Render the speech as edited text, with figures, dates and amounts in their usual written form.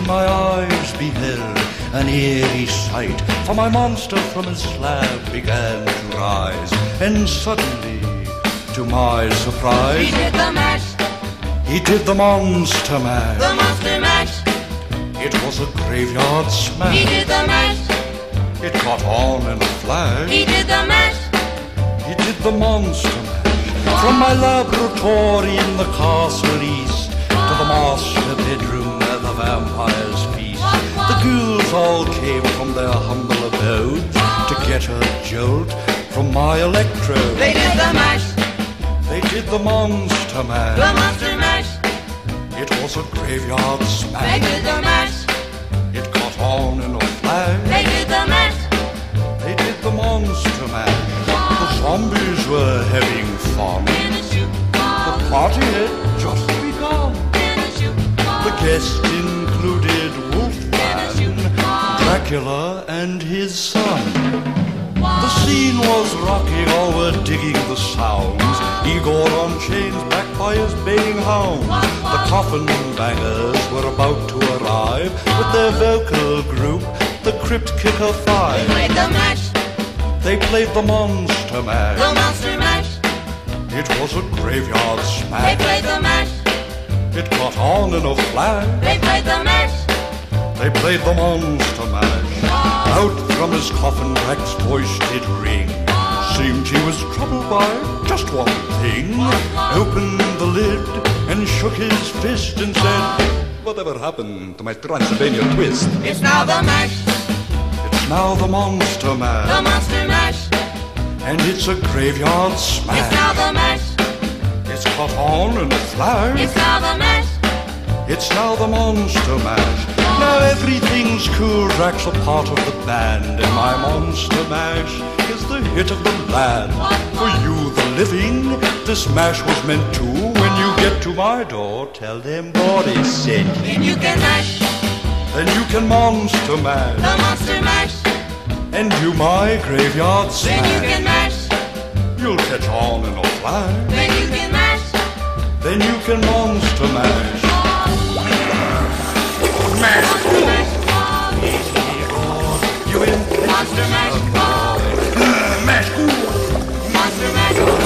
my eyes beheld an eerie sight, for my monster from his slab began to rise, and suddenly, to my surprise, he did the mash. He did the monster mash. The monster mash. It was a graveyard smash. He did the mash. It caught on in a flash. He did the mash. He did the monster mash. From my laboratory in the castle east to the master bedroom where the vampires feast, the ghouls all came from their humble abodes to get a jolt from my electrode. They did the mash. They did the monster mash. The monster mash. It was a graveyard smash. They did the mash. It caught on in a flash. They did the mash. They did the monster mash. The zombies were having fun. In a shoe. The party had just begun. In a shoe. The guests included Wolfman, Dracula, and his son. The scene was rocking, all were digging the sounds. Igor on chains, backed by his baying hounds. The coffin bangers were about to arrive with their vocal group, the Crypt Kicker Five. They played the mash. They played the monster mash. The monster mash. It was a graveyard They smash. played the mash. It caught on in a flash. They played the mash. They played the monster mash. Out from his coffin, Drac's voice did ring. Seemed he was troubled by just one thing. Opened the lid and shook his fist and said, "Whatever happened to my Transylvania twist?" It's now the mash. It's now the monster mash. The monster mash. And it's a graveyard It's smash. now the mash. It's caught on in a flash. It's now the mash. It's now the monster mash. Now everything's cool, Drac's a part of the band, and my monster mash is the hit of the land. For you, the living, this mash was meant to. When you get to my door, tell them Boris sent you. Then you can mash. Then you can monster mash, The monster mash. and do my graveyard Then you can smash. mash. You'll catch on in a flash. Then you can mash. Then you can monster mash. Monster mash. You in Monster mash. mash. Monster mash.